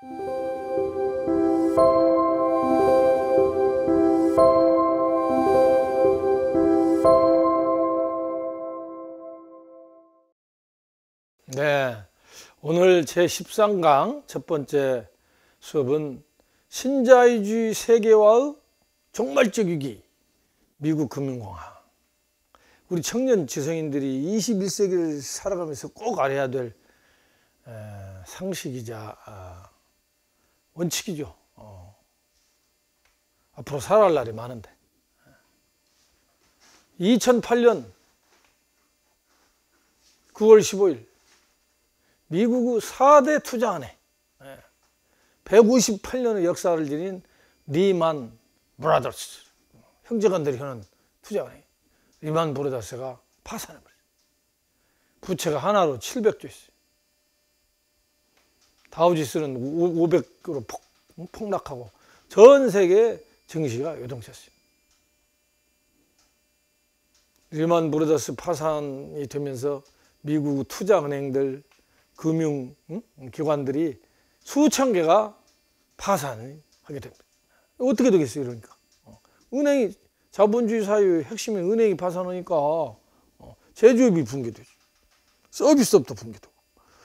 네, 오늘 제13강 첫 번째 수업은 신자유주의 세계화의 종말적 위기, 미국 금융공황. 우리 청년 지성인들이 21세기를 살아가면서 꼭 알아야 될 상식이자 원칙이죠. 앞으로 살아갈 날이 많은데 2008년 9월 15일 미국의 4대 투자은행 158년의 역사를 지닌 리만 브라더스 형제간들이 하는 투자은행 리만 브라더스가 파산해버렸어요. 부채가 하나로 700조 있어요. 다우지수는 500으로 폭락하고 전 세계 증시가 요동쳤어요. 리만 브라더스 파산이 되면서 미국 투자은행들, 금융기관들이 수천 개가 파산을 하게 됩니다. 어떻게 되겠어요, 그러니까? 은행이, 자본주의 사회의 핵심인 은행이 파산하니까 제조업이 붕괴되죠. 서비스업도 붕괴되고.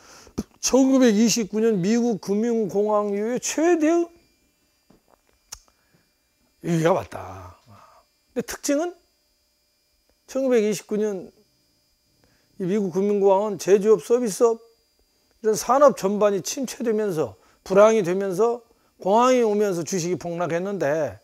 1929년 미국 금융공황 이후에 최대의 위기가 왔다. 근데 특징은 1929년 이 미국 금융공황은 제조업, 서비스업 이런 산업 전반이 침체되면서 불황이 되면서 공황이 오면서 주식이 폭락했는데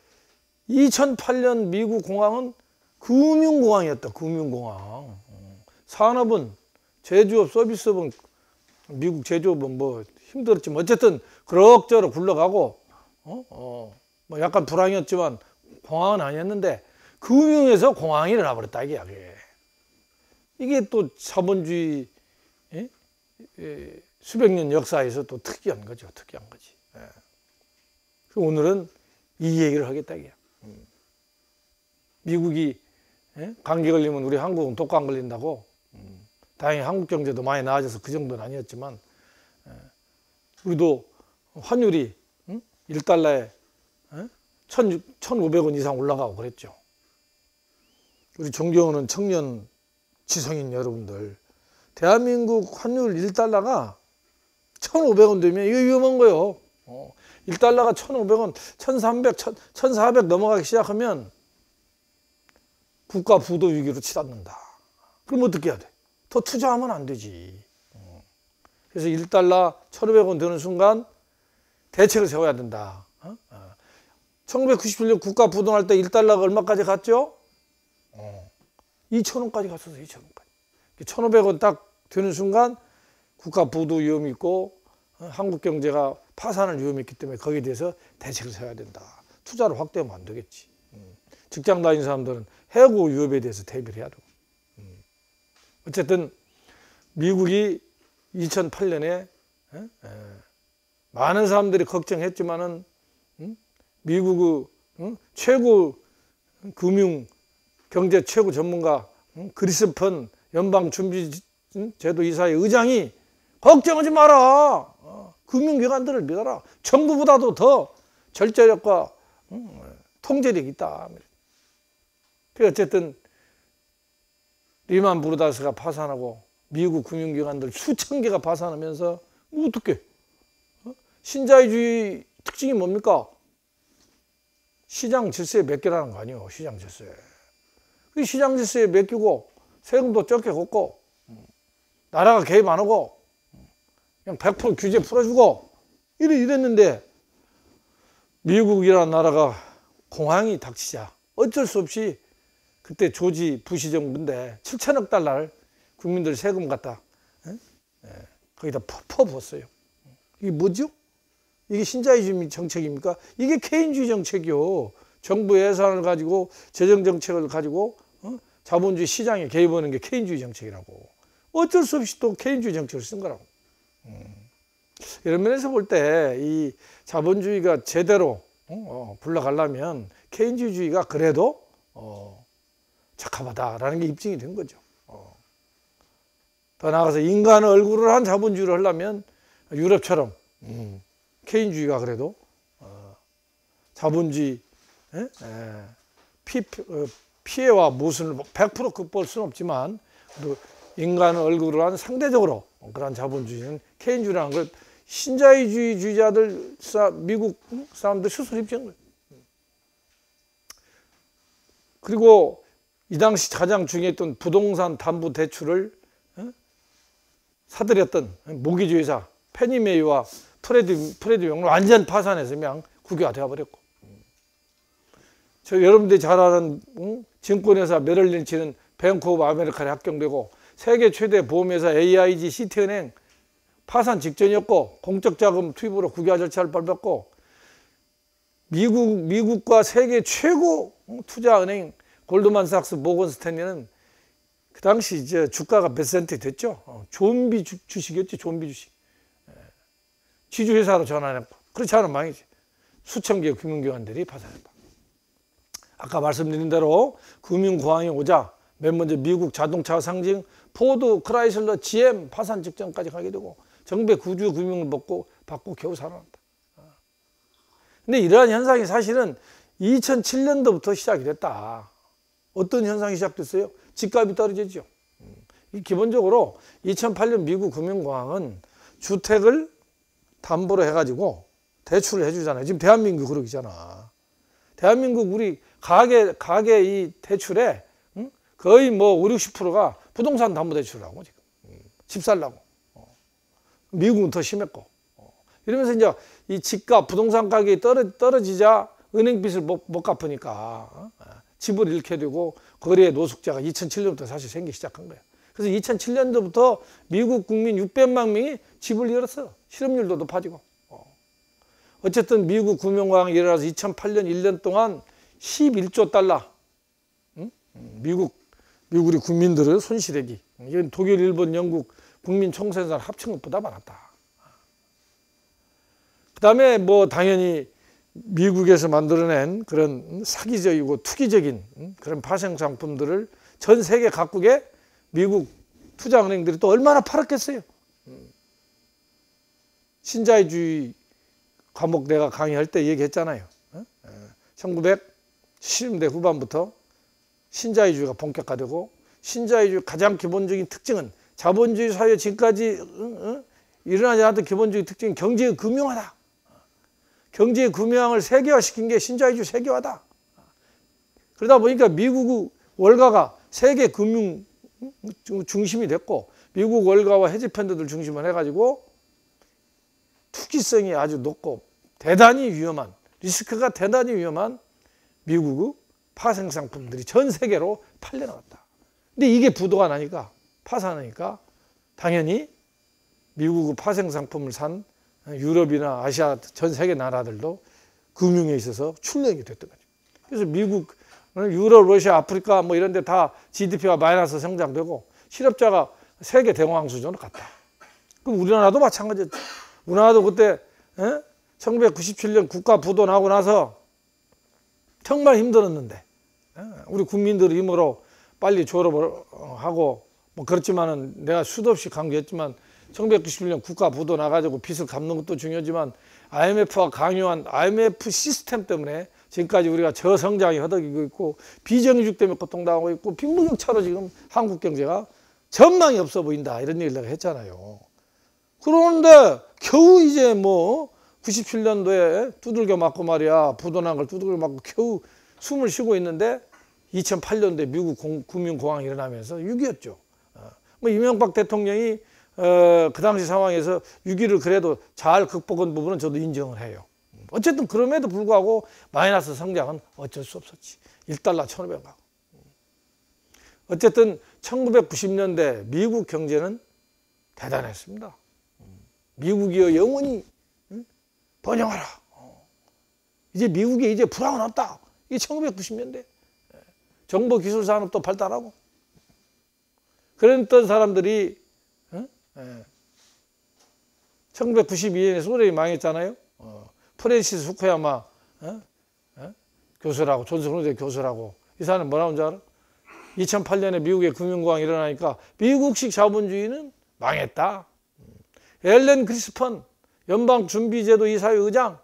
2008년 미국 공황은 금융공황이었다. 금융공황. 산업은 제조업, 서비스업은 미국 제조업은 뭐 힘들었지만 어쨌든 그럭저럭 굴러가고 뭐 약간 불황이었지만 공황은 아니었는데 금융에서 공황이 일어나버렸다 이게. 이게 또 자본주의 수백 년 역사에서 또 특이한 거죠. 특이한 거지. 오늘은 이 얘기를 하겠다 이게. 미국이 감기 걸리면 우리 한국은 독감 걸린다고. 다행히 한국 경제도 많이 나아져서 그 정도는 아니었지만 우리도 환율이 1달러에 1,500원 이상 올라가고 그랬죠. 우리 존경하는 청년 지성인 여러분들, 대한민국 환율 1달러가 1,500원 되면 이거 위험한 거예요. 1달러가 1,500원, 1,300, 1,400 넘어가기 시작하면 국가 부도 위기로 치닫는다. 그럼 어떻게 해야 돼? 더 투자하면 안 되지. 그래서 1달러 1,500원 되는 순간 대책을 세워야 된다. 1997년 국가 부동할 때 1달러가 얼마까지 갔죠? 2,000원까지 갔었어. 2,000원까지. 1,500원 딱 되는 순간 국가 부도 위험이 있고 한국 경제가 파산할 위험이 있기 때문에 거기에 대해서 대책을 세워야 된다. 투자를 확대하면 안 되겠지. 직장 다니는 사람들은 해고 위협에 대해서 대비를 해야 되고. 어쨌든 미국이 2008년에 많은 사람들이 걱정했지만은 미국의 최고 금융 경제 최고 전문가 그리스펀 연방준비제도 이사의 의장이 걱정하지 마라. 금융기관들을 믿어라. 정부보다도 더 절제력과 통제력이 있다. 어쨌든 리만 브라더스가 파산하고 미국 금융기관들 수천 개가 파산하면서 어떻게 신자유주의 특징이 뭡니까? 시장 질서에 맡기라는 거 아니에요. 시장 질서에. 시장 질서에 맡기고 세금도 적게 걷고 나라가 개입 안 하고 그냥 100% 규제 풀어주고 이랬는데 미국이라는 나라가 공황이 닥치자 어쩔 수 없이 그때 조지 부시 정부인데 7천억 달러를 국민들 세금 갖다 거기다 퍼부었어요. 이게 뭐죠? 이게 신자유주의 정책입니까? 이게 케인주의 정책이요. 정부 예산을 가지고 재정 정책을 가지고 자본주의 시장에 개입하는 게 케인주의 정책이라고. 어쩔 수 없이 또 케인주의 정책을 쓴 거라고. 이런 면에서 볼 때 이 자본주의가 제대로 굴러가려면 케인주의가 그래도 적합하다라는 게 입증이 된 거죠. 더 나아가서 인간의 얼굴을 한 자본주의를 하려면 유럽처럼 케인주의가 그래도 자본주의 피해와 모순을 100% 극복할 수는 없지만 인간을 얼굴로 한 상대적으로 그런 자본주의는 케인주의라는 걸 신자유주의자들 미국 사람들 스스로 입증한 거예요. 그리고 이 당시 가장 중요했던 부동산 담보 대출을 사들였던 모기지회사 페니메이와 프레드명을 완전 파산해서 그냥 국유화 되어버렸고, 여러분들이 잘 아는 증권회사 메릴린치는 뱅크 오브 아메리카에 합병되고, 세계 최대 보험회사 AIG 시티은행 파산 직전이었고 공적 자금 투입으로 국유화 절차를 밟았고, 미국과 세계 최고 투자은행 골드만삭스 모건 스탠리는 그 당시 이제 주가가 몇 센트 됐죠. 좀비 주식이었지, 좀비 주식. 지주회사로 전환했고, 그렇지 않으면 망이지. 수천 개의 금융기관들이 파산했다. 아까 말씀드린 대로 금융공황이 오자 맨 먼저 미국 자동차 상징 포드, 크라이슬러, GM 파산 직전까지 가게 되고 정부의 구주 금융을 받고 겨우 살아났다. 근데 이러한 현상이 사실은 2007년도부터 시작이 됐다. 어떤 현상이 시작됐어요? 집값이 떨어지죠. 기본적으로 2008년 미국 금융공황은 주택을 담보로 해가지고 대출을 해주잖아요. 지금 대한민국 그러기잖아. 대한민국 우리 가계 이 대출에 거의 뭐 5, 60%가 부동산 담보 대출을 하고 지금 집 살라고. 미국은 더 심했고. 이러면서 이제 이 집값, 부동산 가격이 떨어지자 은행빚을 못 갚으니까 집을 잃게 되고 거리의 노숙자가 2007년부터 사실 생기기 시작한 거예요. 그래서 2007년도부터 미국 국민 600만 명이 집을 잃었어요. 실업률도 높아지고. 어쨌든 미국 금융공황이 일어나서 2008년 1년 동안 11조 달러 미국 우리 국민들의 손실액이, 이건 독일, 일본, 영국 국민 총생산 합친 것보다 많았다. 그 다음에 뭐 당연히 미국에서 만들어낸 그런 사기적이고 투기적인 그런 파생 상품들을 전 세계 각국의 미국 투자은행들이 또 얼마나 팔았겠어요. 신자유주의 과목 내가 강의할 때 얘기했잖아요. 1970년대 후반부터 신자유주의가 본격화되고, 신자유주의 가장 기본적인 특징은 자본주의 사회 지금까지 일어나지 않았던 기본적인 특징은 경제의 금융화다. 경제의 금융을 세계화시킨 게 신자유주의 세계화다. 그러다 보니까 미국 월가가 세계 금융 중심이 됐고, 미국 월가와 헤지펀드들 중심으로 해가지고 투기성이 아주 높고 대단히 위험한, 리스크가 대단히 위험한 미국의 파생 상품들이 전 세계로 팔려나갔다. 근데 이게 부도가 나니까, 파산하니까 당연히 미국의 파생 상품을 산 유럽이나 아시아 전 세계 나라들도 금융에 있어서 출렁이 됐던 거죠. 그래서 미국, 유럽, 러시아, 아프리카 뭐 이런 데 다 GDP가 마이너스 성장되고 실업자가 세계 대공황 수준으로 갔다. 그럼 우리나라도 마찬가지였죠. 우리나라도 그때 1997년 국가 부도 나고 나서 정말 힘들었는데, 우리 국민들의 힘으로 빨리 졸업을 하고, 뭐 그렇지만은 내가 수도 없이 강조했지만 1991년 국가 부도 나가지고 빚을 갚는 것도 중요하지만 IMF가 강요한 IMF 시스템 때문에 지금까지 우리가 저성장이 허덕이고 있고 비정규직 때문에 고통당하고 있고 빈부격차로 지금 한국 경제가 전망이 없어 보인다, 이런 얘기를 내가 했잖아요. 그런데 겨우 이제 뭐 97년도에 두들겨 맞고 말이야, 부도 난 걸 두들겨 맞고 겨우 숨을 쉬고 있는데 2008년도에 미국 금융공황이 일어나면서 6.25였죠. 뭐 이명박 대통령이 그 당시 상황에서 6.25를 그래도 잘 극복한 부분은 저도 인정을 해요. 어쨌든 그럼에도 불구하고 마이너스 성장은 어쩔 수 없었지. 1달러 1,500원 가고. 어쨌든 1990년대 미국 경제는 대단했습니다. 미국이여 영원히 번영하라. 이제 미국에 이제 불황은 없다. 이게 1990년대. 정보기술산업도 발달하고. 그랬던 사람들이 1992년에 소련이 망했잖아요. 프랜시스 후쿠야마 교수라고, 존슨 후대 교수라고, 이 사람은 뭐라고 하는 줄 알아? 2008년에 미국의 금융공황이 일어나니까 미국식 자본주의는 망했다. 앨런 그리스펀, 연방준비제도 이사회 의장.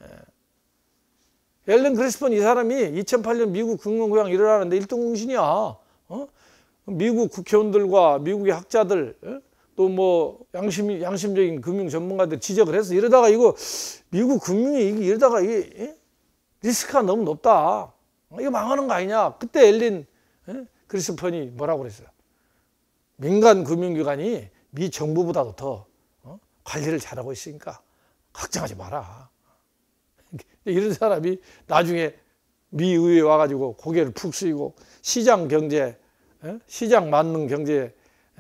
앨런 그리스폰 이 사람이 2008년 미국 금융공황 일어나는데 1등 공신이야. 미국 국회의원들과 미국의 학자들, 또 뭐 양심적인 금융 전문가들 지적을 해서 이러다가 이거 미국 금융이 이러다가 이게 리스크가 너무 높다. 이거 망하는 거 아니냐. 그때 앨런 그리스폰이 뭐라고 그랬어요? 민간 금융기관이 미 정부보다도 더 관리를 잘하고 있으니까 걱정하지 마라. 이런 사람이 나중에 미 의회에 와가지고 고개를 푹 숙이고 시장 경제, 시장 만능 경제,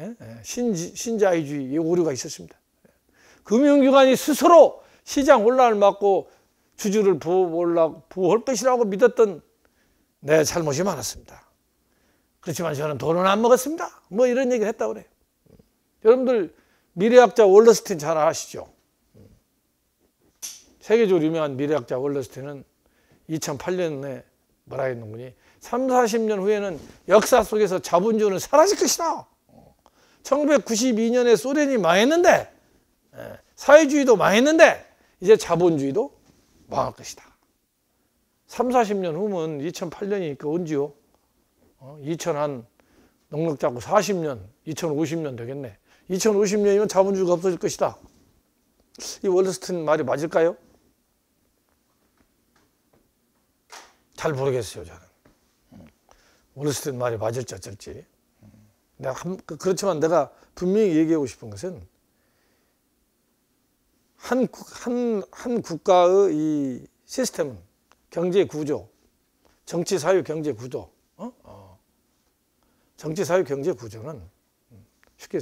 신자유주의 오류가 있었습니다. 금융기관이 스스로 시장 혼란을 막고 주주를 보호할 것이라고 믿었던 내 잘못이 많았습니다. 그렇지만 저는 돈은 안 먹었습니다. 뭐 이런 얘기를 했다고 그래요. 여러분들 미래학자 월러스틴 잘 아시죠? 세계적으로 유명한 미래학자 월러스틴은 2008년에 뭐라 했는군요. 3, 40년 후에는 역사 속에서 자본주의는 사라질 것이다. 1992년에 소련이 망했는데, 사회주의도 망했는데 이제 자본주의도 망할 것이다. 3, 40년 후면 2008년이니까 언제요? 2000한 넉넉 잡고 40년, 2050년 되겠네. 2050년이면 자본주의가 없어질 것이다. 이 월러스틴 말이 맞을까요? 잘 모르겠어요, 저는. 월러스틴 말이 맞을지 어쩔지. 그렇지만 내가 분명히 얘기하고 싶은 것은 한 국가의 이 시스템은 경제 구조, 정치, 사회, 경제 구조, 정치, 사회, 경제 구조는 쉽게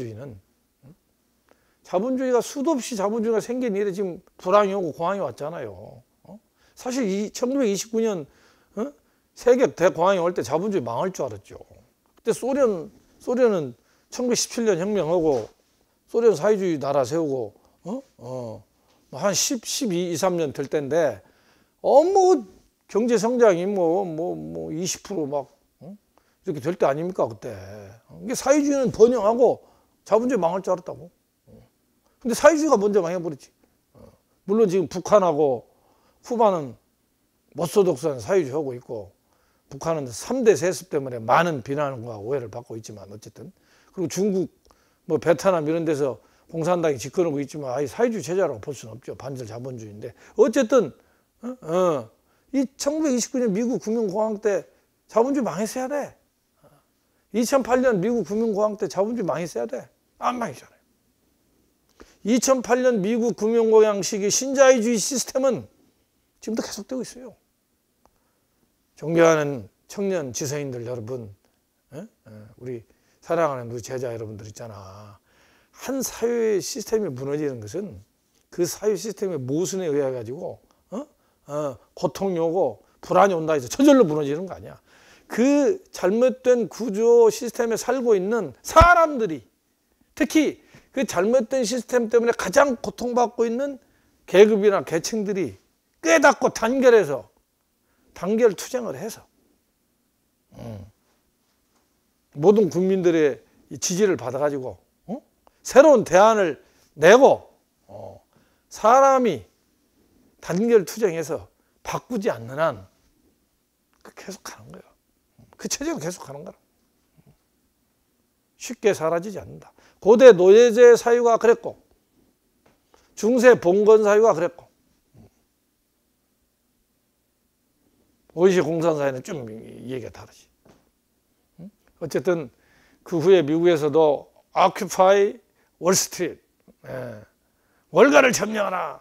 자본주의가 수도 없이 자본주의가 생긴 이래 지금 불황이 오고 공황이 왔잖아요. 사실 1929년 세계 대공황이 올 때 자본주의 망할 줄 알았죠. 그때 소련은 1917년 혁명하고 소련 사회주의 나라 세우고 한 12, 3년 될 때인데 뭐 경제 성장이 뭐 20% 막 이렇게 될 때 아닙니까 그때. 이게 사회주의는 번영하고 자본주의 망할 줄 알았다고. 근데 사회주의가 먼저 망해버렸지. 물론 지금 북한하고 쿠바는 못소독스한 사회주의 하고 있고 북한은 3대 세습 때문에 많은 비난과 오해를 받고 있지만 어쨌든 그리고 중국 뭐 베트남 이런 데서 공산당이 집권하고 있지만 아예 사회주의 체제라고 볼 수는 없죠. 반절 자본주의인데 어쨌든 이 1929년 미국 금융공황 때 자본주의 망했어야 돼. 2008년 미국 금융공황 때 자본주의 망했어야 돼. 안 망했잖아요. 2008년 미국 금융공황 시기 신자유주의 시스템은 지금도 계속되고 있어요. 존경하는 청년 지성인들 여러분, 우리 사랑하는 우리 제자 여러분들 있잖아. 한 사회 시스템이 무너지는 것은 그 사회 시스템의 모순에 의해 가지고 고통이 오고 불안이 온다 해서 저절로 무너지는 거 아니야. 그 잘못된 구조 시스템에 살고 있는 사람들이 특히 그 잘못된 시스템 때문에 가장 고통받고 있는 계급이나 계층들이 깨닫고 단결 투쟁을 해서 모든 국민들의 지지를 받아가지고 새로운 대안을 내고 사람이 단결 투쟁해서 바꾸지 않는 한 계속 가는 거예요. 그 체제가 계속 가는 거라. 쉽게 사라지지 않는다. 고대 노예제 사유가 그랬고 중세 봉건 사유가 그랬고 오이시 공산사회는 좀 얘기가 다르지. 어쨌든 그 후에 미국에서도 Occupy Wall Street, 월가를 점령하라.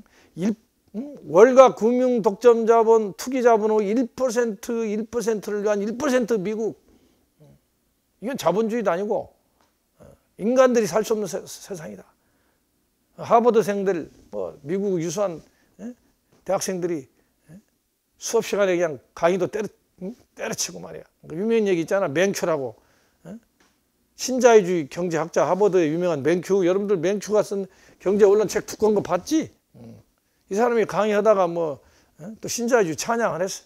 월가 금융 독점 자본, 투기 자본의 1%를 위한 1% 미국. 이건 자본주의도 아니고 인간들이 살 수 없는 세상이다. 하버드생들, 미국 유수한 대학생들이 수업 시간에 그냥 강의도 때려치고 말이야. 유명한 얘기 있잖아. 맨큐라고. 신자유주의 경제학자 하버드의 유명한 맨큐. 여러분들 맨큐가 쓴 경제 언론 책 두꺼운 거 봤지? 이 사람이 강의하다가 또 신자유주의 찬양을 했어.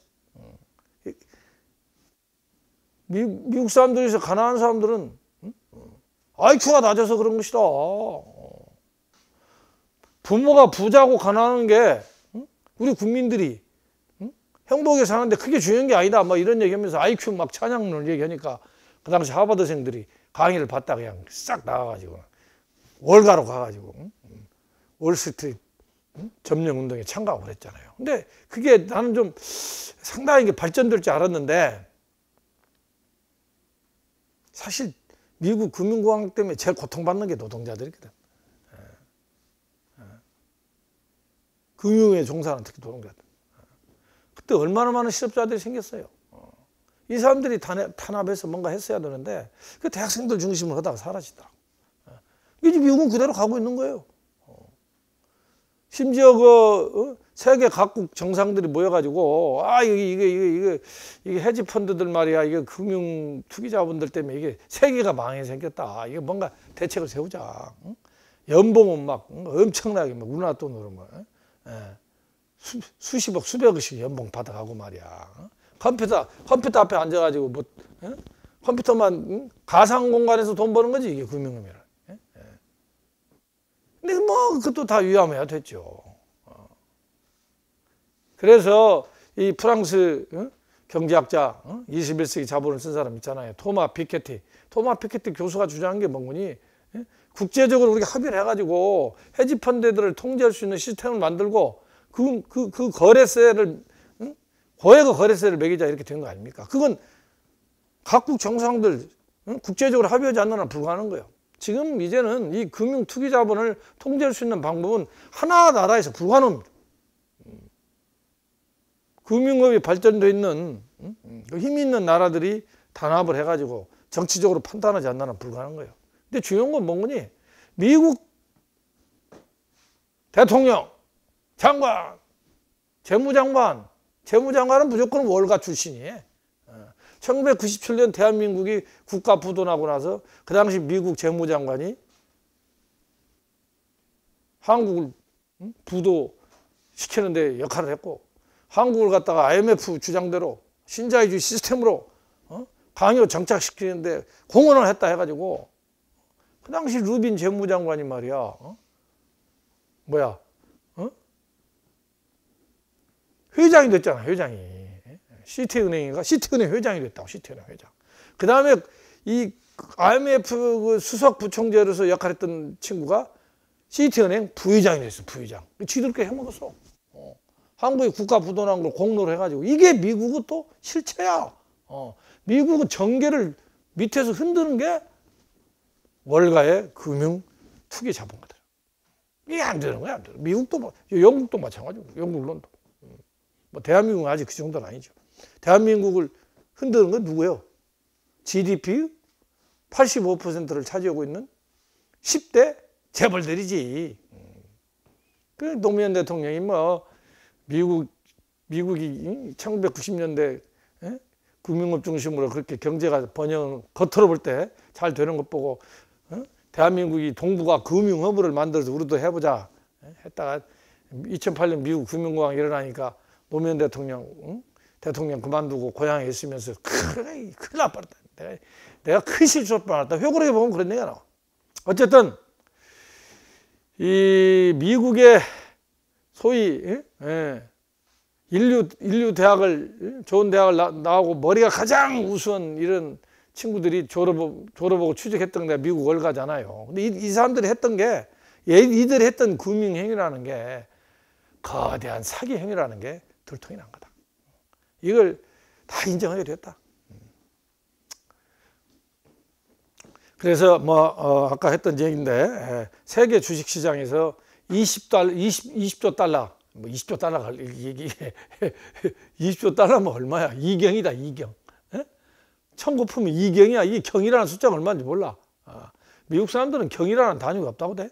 미국 사람들에서 가난한 사람들은 IQ가 낮아서 그런 것이다. 부모가 부자고 가난한 게 우리 국민들이 행복하게 사는데 그게 중요한 게 아니다. 뭐 이런 얘기하면서 IQ 막 찬양을 얘기하니까 그 당시 하버드생들이 강의를 받다가 그냥 싹 나가가지고 월가로 가가지고 월스트리트 점령운동에 참가하고 그랬잖아요. 근데 그게 나는 좀 상당히 발전될 줄 알았는데 사실 미국 금융공황 때문에 제일 고통받는 게 노동자들이거든. 금융에 종사하는 특히 노동자들. 그때 얼마나 많은 실업자들이 생겼어요. 이 사람들이 탄압해서 뭔가 했어야 되는데 그 대학생들 중심으로 하다가 사라지다. 이제 미국은 그대로 가고 있는 거예요. 심지어 세계 각국 정상들이 모여가지고 이게 헤지 펀드들 말이야, 이게 금융 투기자분들 때문에 이게 세계가 망해 생겼다. 이게 뭔가 대책을 세우자. 연봉은 막 엄청나게 막 우리나라 돈으로 뭐 수십억 수백억씩 연봉 받아가고 말이야. 컴퓨터 앞에 앉아가지고 뭐 컴퓨터만 가상 공간에서 돈 버는 거지 이게 금융업이라. 근데 뭐 그것도 다 위험해야 됐죠. 그래서 이 프랑스 경제학자 21세기 자본을 쓴 사람 있잖아요. 토마 피케티 교수가 주장한 게 뭔거니? 국제적으로 우리가 합의를 해가지고 헤지 펀드들을 통제할 수 있는 시스템을 만들고 그 거래세를 고액의 거래세를 매기자 이렇게 된 거 아닙니까? 그건 각국 정상들 국제적으로 합의하지 않는 한 불가능한 거예요. 지금 이제는 이 금융 투기 자본을 통제할 수 있는 방법은 하나 나라에서 불가능합니다. 금융업이 발전되어 있는 힘 있는 나라들이 단합을 해가지고 정치적으로 판단하지 않는 한 불가능한 거예요. 근데 중요한 건 뭐니? 미국 대통령, 장관, 재무장관은 무조건 월가 출신이에요. 1997년 대한민국이 국가 부도나고 나서 그 당시 미국 재무장관이 한국을 부도시키는데 역할을 했고, 한국을 갖다가 IMF 주장대로 신자유주의 시스템으로 강요 정착시키는데 공헌을 했다 해가지고 그 당시 루빈 재무장관이 말이야 회장이 됐잖아. 회장이 시티은행 회장이 됐다고. 시티은행 회장. 그 다음에 이 IMF 수석 부총재로서 역할했던 친구가 시티은행 부회장이 됐어. 부회장. 지들께 해먹었어. 한국의 국가 부도난 걸 공로로 해가지고. 이게 미국은 또 실체야. 미국은 전개를 밑에서 흔드는 게 월가의 금융 투기 자본가들. 이게 안 되는 거야. 안 되는. 미국도 영국도 마찬가지고. 영국 런던. 뭐 대한민국은 아직 그 정도는 아니죠. 대한민국을 흔드는 건 누구예요? GDP 85%를 차지하고 있는 10대 재벌들이지. 그 노무현 대통령이 뭐 미국이 1990년대 금융업 중심으로 그렇게 경제가 번영 겉으로 볼 때 잘 되는 것 보고 대한민국이 동북아 금융허브를 만들어서 우리도 해보자 했다가 2008년 미국 금융공황 일어나니까 노무현 대통령 그만두고 고향에 있으면서 큰일 날 뻔했다. 내가 큰 실수할 뻔했다. 회고록에 보면 그런 얘기가 나와. 어쨌든 이 미국의 소위 인류 대학을 좋은 대학을 나오고 머리가 가장 우수한 이런 친구들이 졸업하고 취직했던 게 미국 월가잖아요. 근데 이 사람들이 했던 게 이들이 했던 금융행위라는 게 거대한 사기 행위라는 게 들통이 난 거다. 이걸 다 인정하게 됐다. 그래서 아까 했던 얘기인데 세계 주식시장에서 20조 달러, 20조 달러가 이게 20조 달러면 얼마야? 2경이다, 2경. 천고품이 2경이야. 이 경이라는 숫자가 얼마인지 몰라. 미국 사람들은 경이라는 단위가 없다고 돼.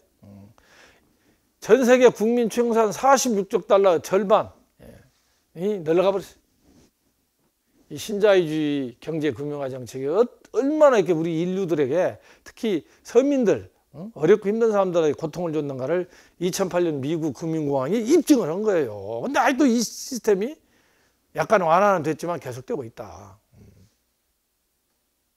전 세계 국민 총산 46조 달러 절반이 늘어가 버렸어요. 이 신자유주의 경제금융화 정책이 얼마나 이렇게 우리 인류들에게 특히 서민들, 어렵고 힘든 사람들에게 고통을 줬는가를 2008년 미국 금융공황이 입증을 한 거예요. 근데 아직도 이 시스템이 약간 완화는 됐지만 계속되고 있다.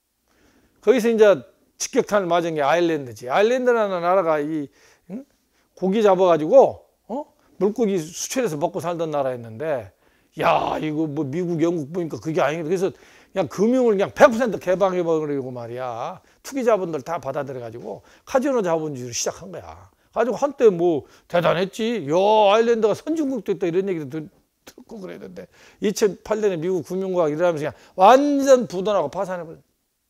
거기서 이제 직격탄을 맞은 게 아일랜드지. 아일랜드라는 나라가 이 고기 잡아가지고 물고기 수출해서 먹고 살던 나라였는데, 야 이거 뭐 미국 영국 보니까 그게 아니고, 그래서 그냥 금융을 그냥 100% 개방해버리고 말이야. 투기 자본들 다 받아들여가지고 카지노 자본주의를 시작한 거야. 가지고 한때 뭐 대단했지. 야 아일랜드가 선진국도 있다 이런 얘기도 듣고 그랬는데 2008년에 미국 금융과학 이러면서 그냥 완전 부도나고 파산해버렸어.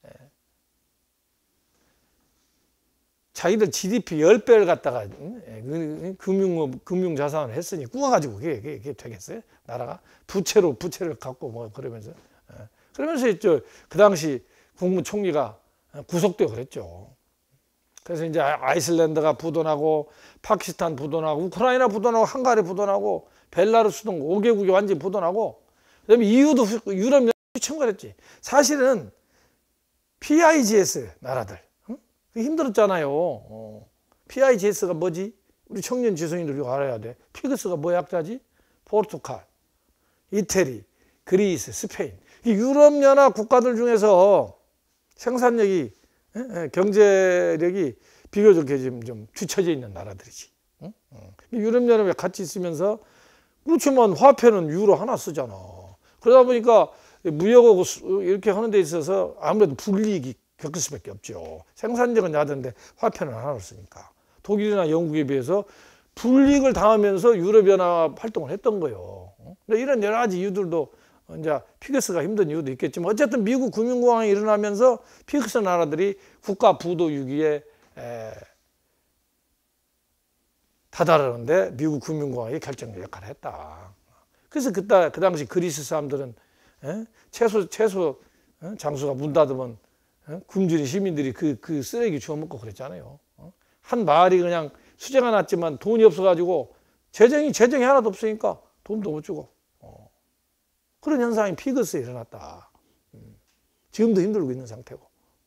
자기들 GDP 10배를 갖다가 금융 자산을 했으니 꾸어가지고 그게 되겠어요? 나라가 부채를 갖고 뭐 그러면서. 그러면서 그 당시 국무총리가 구속되고 그랬죠. 그래서 이제 아이슬란드가 부도나고 파키스탄 부도나고 우크라이나 부도나고 헝가리 부도나고 벨라루스 등 5개국이 완전히 부도나고, 그다음에 EU도 유럽연합 휘청거렸지. 사실은 PIGS 나라들 힘들었잖아요. PIGS가 뭐지? 우리 청년 지성인들이 알아야 돼. 피그스가 뭐 약자지? 포르투갈, 이태리, 그리스, 스페인. 이 유럽연합 국가들 중에서 생산력이, 경제력이 비교적 좀 뒤처져 있는 나라들이지. 유럽연합에 같이 있으면서, 그렇지만 화폐는 유로 하나 쓰잖아. 그러다 보니까 무역하고 이렇게 하는 데 있어서 아무래도 불이익이 겪을 수밖에 없죠. 생산력은 야던데 화폐는 하나로 쓰니까. 독일이나 영국에 비해서 불이익을 당하면서 유럽연합 활동을 했던 거예요. 이런 여러 가지 이유들도 이제 피그스가 힘든 이유도 있겠지만, 어쨌든 미국 금융공황이 일어나면서 피그스 나라들이 국가 부도 위기에 다다르는데 미국 금융공황이 결정적 역할을 했다. 그래서 그 당시 그리스 사람들은 채소 장수가 문 닫으면 굶주린 시민들이 그 쓰레기 주워 먹고 그랬잖아요. 한 마을이 그냥 수재가 났지만 돈이 없어가지고 재정이 하나도 없으니까 돈도 못 주고, 그런 현상이 피그스에 일어났다. 지금도 힘들고 있는 상태고.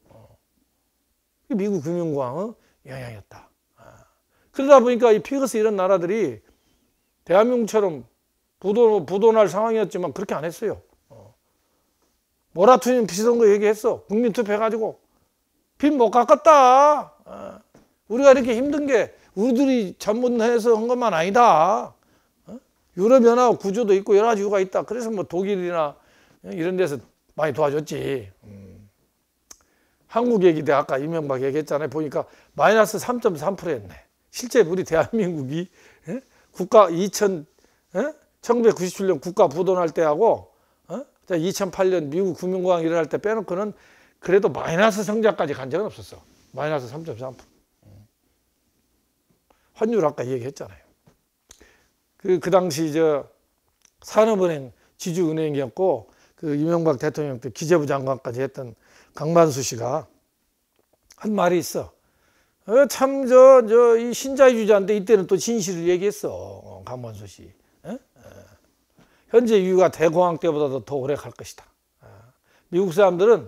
미국 금융공황의 영향이었다. 그러다 보니까 이 피그스 이런 나라들이 대한민국처럼 부도날 상황이었지만 그렇게 안 했어요. 모라토리엄 비슷한 거 얘기했어. 국민투표 해가지고 빚 못 갚았다. 우리가 이렇게 힘든 게 우리들이 잘못해서 한 것만 아니다. 유럽연합 구조도 있고 여러 가지 이유가 있다. 그래서 뭐 독일이나 이런 데서 많이 도와줬지. 한국 얘기도 아까 이명박 얘기했잖아요. 보니까 마이너스 3.3%였네. 실제 우리 대한민국이 국가 1997년 국가 부도날 때하고 2008년 미국 금융공황 일어날 때 빼놓고는 그래도 마이너스 성장까지 간 적은 없었어. 마이너스 3.3%. 환율 아까 얘기했잖아요. 그 당시 산업은행 지주은행이었고, 그 이명박 대통령 때 기재부 장관까지 했던 강만수 씨가 한 말이 있어. 참 이 신자유주의자인데 이때는 또 진실을 얘기했어. 강만수 씨. 현재 유유가 대공황 때보다도 더 오래 갈 것이다. 미국 사람들은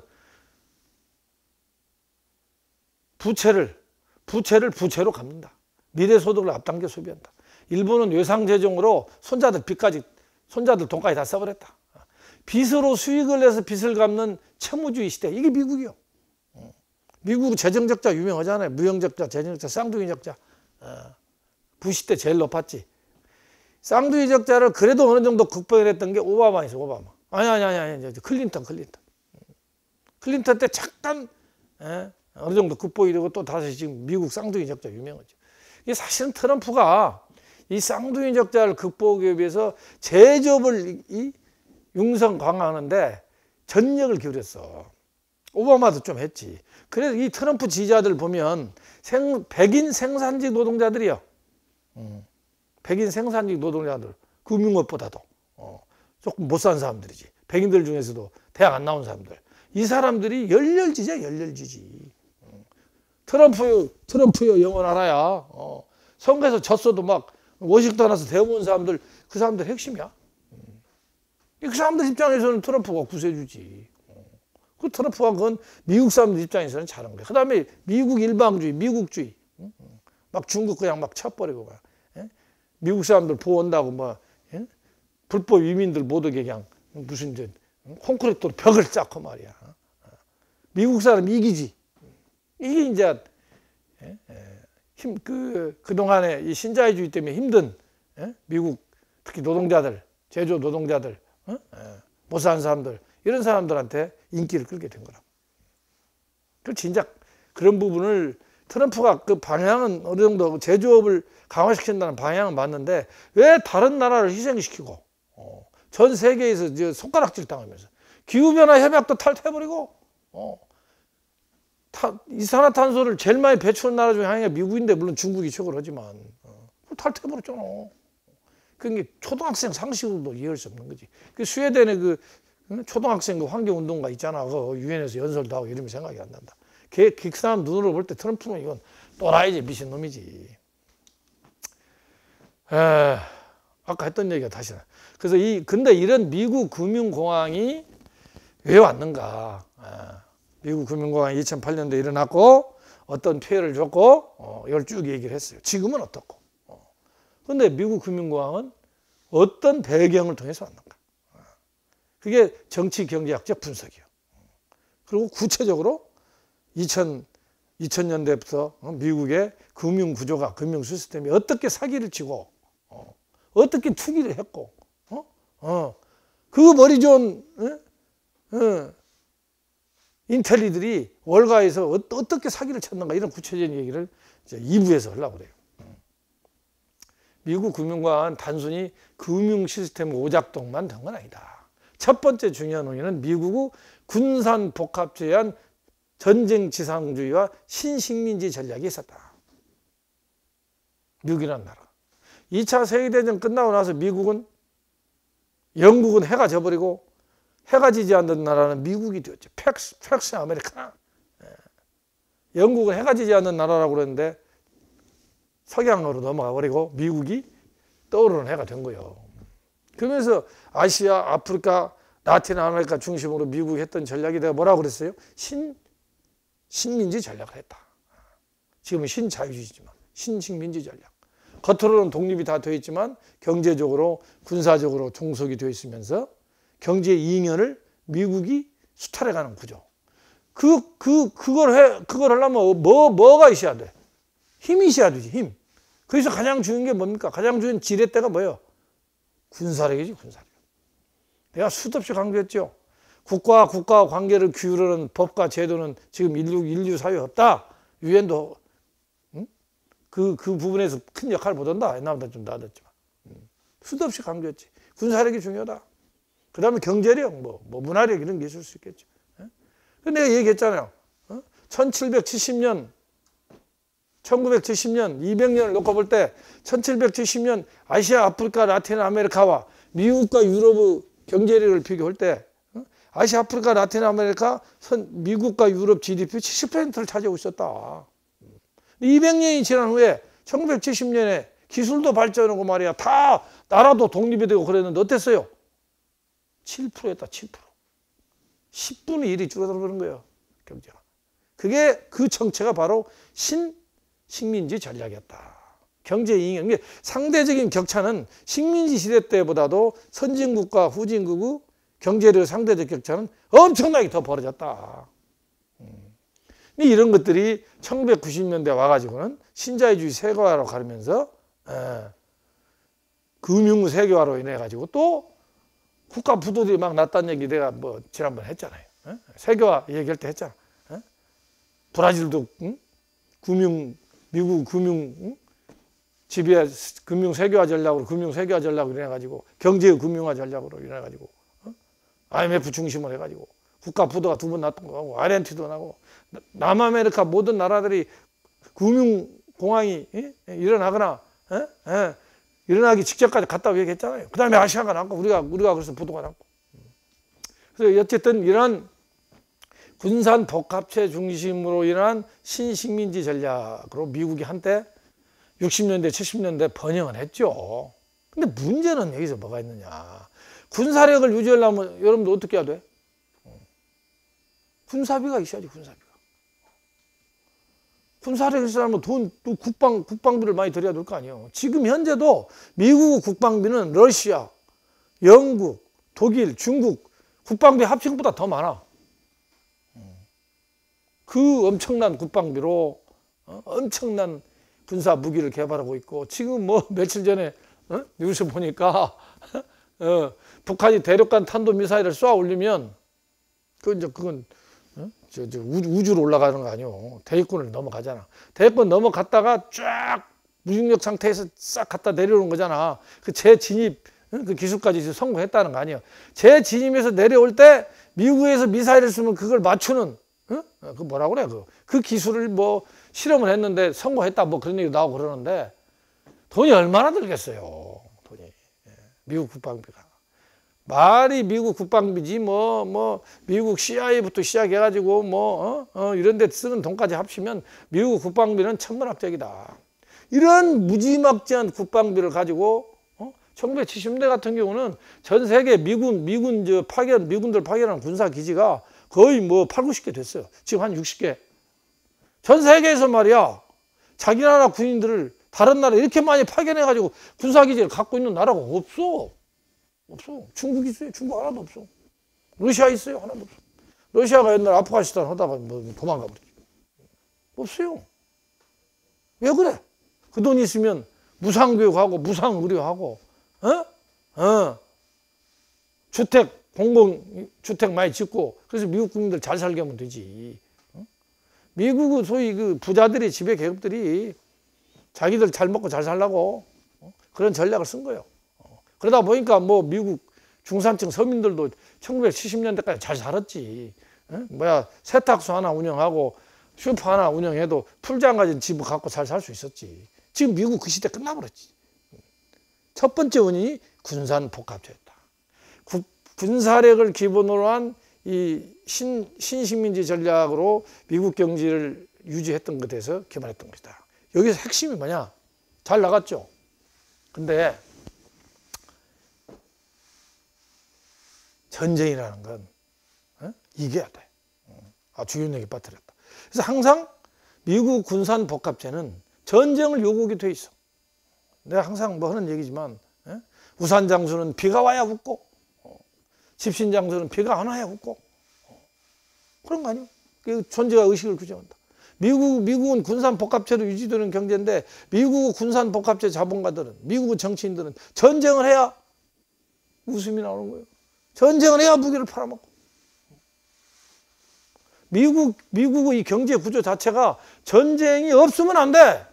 부채를 부채로 갚는다. 미래 소득을 앞당겨 소비한다. 일본은 외상재정으로 손자들 돈까지 다 써버렸다. 빚으로 수익을 내서 빚을 갚는 채무주의 시대. 이게 미국이요. 미국 재정적자 유명하잖아요. 무형적자, 재정적자, 쌍둥이 적자. 부시 때 제일 높았지. 쌍둥이 적자를 그래도 어느 정도 극복했던 게 오바마였어. 오바마. 아니. 클린턴. 클린턴 때 잠깐 어느 정도 극복이 되고 또 다시 지금 미국 쌍둥이 적자 유명하죠. 이게 사실은 트럼프가 이 쌍둥이 적자를 극복하기 위해서 제조업을 융성 강화하는데 전력을 기울였어. 오바마도 좀 했지. 그래서 이 트럼프 지지자들 보면 백인 생산직 노동자들이요. 백인 생산직 노동자들, 금융업보다도 조금 못 산 사람들이지. 백인들 중에서도 대학 안 나온 사람들. 이 사람들이 열렬지지야, 열렬지지. 트럼프요 영원하라야. 선거에서 졌어도 막 워싱턴 와서 대모은 사람들, 그 사람들 핵심이야. 그 사람들 입장에서는 트럼프가 구세주지. 그 트럼프가 그건 미국 사람들 입장에서는 잘한 거야. 그 다음에 미국 일방주의, 미국주의. 막 중국 그냥 막 쳐버리고 막. 미국 사람들 보호한다고 뭐 불법 이민들 못 오게 그냥 무슨 콘크리트로 벽을 쌓고 말이야. 미국 사람 이기지. 이게 이제 그동안에 이 신자유주의 때문에 힘든, 예? 미국 특히 노동자들, 제조 노동자들, 예? 못 사는 사람들, 이런 사람들한테 인기를 끌게 된 거라고. 그 진작 그런 부분을 트럼프가 그 방향은 어느 정도 제조업을 강화시킨다는 방향은 맞는데 왜 다른 나라를 희생시키고 전 세계에서 이제 손가락질 당하면서 기후변화 협약도 탈퇴해버리고 이산화탄소를 제일 많이 배출한 나라 중에 하나가 미국인데 물론 중국이 최고로 하지만 탈퇴해버렸잖아. 그게 초등학생 상식으로도 이해할 수 없는 거지. 그 스웨덴의 그 초등학생 그 환경운동가 있잖아. 그 유엔에서 연설도 하고 이름이 생각이 안 난다. 그 사람 눈으로 볼 때 트럼프는 이건 또라이지, 미친놈이지. 아까 했던 얘기가 다시 나. 그래서 근데 이런 미국 금융공황이 왜 왔는가? 미국 금융공황이 2008년도에 일어났고 어떤 피해를 줬고 이걸 쭉 얘기를 했어요. 지금은 어떻고? 근데 미국 금융공황은 어떤 배경을 통해서 왔는가? 그게 정치 경제학적 분석이에요. 그리고 구체적으로 2000년대부터 미국의 금융 구조가, 금융 시스템이 어떻게 사기를 치고 어떻게 투기를 했고 그 머리 좋은 인텔리들이 월가에서 어떻게 사기를 쳤는가, 이런 구체적인 얘기를 이제 2부에서 하려고 그래요. 미국 금융공황은 단순히 금융 시스템 오작동만 된 건 아니다. 첫 번째 중요한 원인은 미국의 군산 복합제한 전쟁 지상주의와 신식민지 전략이 있었다. 미국이라는 나라가 2차 세계대전 끝나고 나서 미국은, 영국은 해가 져버리고 해가 지지 않는 나라는 미국이 되었죠. 팩스 아메리카나. 영국은 해가 지지 않는 나라라고 그랬는데 석양으로 넘어가 버리고 미국이 떠오르는 해가 된 거예요. 그러면서 아시아, 아프리카, 라틴 아메리카 중심으로 미국이 했던 전략이 내가 뭐라고 그랬어요? 신민지 전략을 했다. 지금은 신자유주의지만 신식민지 전략. 겉으로는 독립이 다 되어 있지만 경제적으로, 군사적으로 종속이 되어 있으면서 경제 이익을 미국이 수탈해가는 구조. 그걸 하려면 뭐가 있어야 돼? 힘이 있어야 되지, 힘. 그래서 가장 중요한 게 뭡니까? 가장 중요한 지렛대가 뭐예요? 군사력이지, 군사력. 내가 수도 없이 강조했죠. 국가와 관계를 규율하는 법과 제도는 지금 인류 사회에 없다. 유엔도 그 부분에서 큰 역할을 못한다. 옛날보다 좀 나아졌지만. 수도 없이 강조했지. 군사력이 중요하다. 그 다음에 경제력, 문화력 이런 게 있을 수 있겠죠. 근데 내가 얘기했잖아요. 1770년, 200년을 놓고 볼 때 1770년 아시아, 아프리카, 라틴 아메리카와 미국과 유럽의 경제력을 비교할 때 아시아, 아프리카, 라틴 아메리카, 미국과 유럽 GDP 70%를 차지하고 있었다. 200년이 지난 후에 1970년에 기술도 발전하고 말이야. 다 나라도 독립이 되고 그랬는데 어땠어요? 7%였다, 7%. 10분의 1이 줄어들어버린 거예요, 경제가. 그 정체가 바로 식민지 전략이었다. 경제 이익, 상대적인 격차는 식민지 시대 때보다도 선진국과 후진국의 경제력 상대적 격차는 엄청나게 더 벌어졌다. 이런 것들이 1990년대 와가지고는 신자유주의 세계화로 가면서 금융 세계화로 인해 가지고 또 국가 부도들이 막 났다는 얘기 내가 지난번에 했잖아요. 세계화 얘기할 때 했잖아. 브라질도 미국 금융 지배 금융 세계화 전략으로 인해 가지고 경제의 금융화 전략으로 인해 가지고 IMF 중심으로 해 가지고 국가 부도가 2번 났던 거고 아르헨티나도 나고 남아메리카 모든 나라들이 금융 공황이 일어나거나 일어나기 직전까지 갔다고 얘기했잖아요. 그 다음에 아시아가 났고 우리가 그래서 부도가 났고. 그래서 어쨌든 이런 군산 복합체 중심으로 인한 신식민지 전략으로 미국이 한때 60년대, 70년대 번영을 했죠. 근데 문제는 여기서 뭐가 있느냐. 군사력을 유지하려면 여러분들 어떻게 해야 돼? 군사비가 있어야지, 군사비가. 군사력을 있으려면 국방비를 많이 들여야 될 거 아니에요. 지금 현재도 미국 국방비는 러시아, 영국, 독일, 중국 국방비 합친 것보다 더 많아. 그 엄청난 국방비로 엄청난 군사 무기를 개발하고 있고, 지금 뭐 며칠 전에 뉴스 보니까 북한이 대륙간 탄도미사일을 쏘아 올리면 그건 우주로 올라가는 거 아니오. 대기권을 넘어가잖아. 대기권 넘어갔다가 쫙 무중력 상태에서 싹 갖다 내려오는 거잖아. 그 재진입 그 기술까지 성공했다는 거 아니에요. 재진입에서 내려올 때 미국에서 미사일을 쏘면 그걸 맞추는 그 뭐라 그래 그 기술을 뭐 실험을 했는데 성공했다 뭐 그런 얘기 나오고 그러는데 돈이 얼마나 들겠어요. 돈이. 미국 국방비가. 말이 미국 국방비지 뭐 미국 CIA부터 시작해가지고 이런 데 쓰는 돈까지 합치면 미국 국방비는 천문학적이다. 이런 무지막지한 국방비를 가지고 1970년대 같은 경우는 전 세계 미군들 파견하는 군사 기지가 거의 뭐 8, 90개 됐어요. 지금 한 60개. 전 세계에서 말이야 자기 나라 군인들을 다른 나라에 이렇게 많이 파견해가지고 군사 기지를 갖고 있는 나라가 없어. 중국 있어요. 중국 하나도 없어. 러시아 있어요. 하나도 없어. 러시아가 옛날 아프가니스탄 하다가 뭐 도망가 버렸지. 없어요. 왜 그래? 그 돈 있으면 무상교육하고 무상의료하고 공공주택 많이 짓고 그래서 미국 국민들 잘 살게 하면 되지. 미국은 소위 그 부자들이 지배 계급들이 자기들 잘 먹고 잘 살라고 그런 전략을 쓴 거예요. 그러다 보니까 뭐 미국 중산층 서민들도 1970년대까지 잘 살았지. 세탁소 하나 운영하고 슈퍼 하나 운영해도 풀장 가진 집을 갖고 잘 살 수 있었지. 지금 미국 그 시대 끝나버렸지. 첫 번째 원인이 군산복합제였다. 군사력을 기본으로 한 이 신식민지 전략으로 미국 경제를 유지했던 것에서 개발했던 것이다. 여기서 핵심이 뭐냐? 잘 나갔죠. 근데 전쟁이라는 건 이겨야 돼. 주요력이 빠뜨렸다. 그래서 항상 미국 군산복합제는 전쟁을 요구하게 돼 있어. 내가 항상 뭐 하는 얘기지만 우산장수는 비가 와야 웃고 집신장수는 비가 안 와야 웃고 그런 거 아니에요? 존재와 의식을 규정한다. 미국은 군산복합제로 유지되는 경제인데 미국 군산복합제 자본가들은 미국 정치인들은 전쟁을 해야 웃음이 나오는 거예요. 전쟁을 해야 무기를 팔아먹고. 미국의 이 경제 구조 자체가 전쟁이 없으면 안 돼.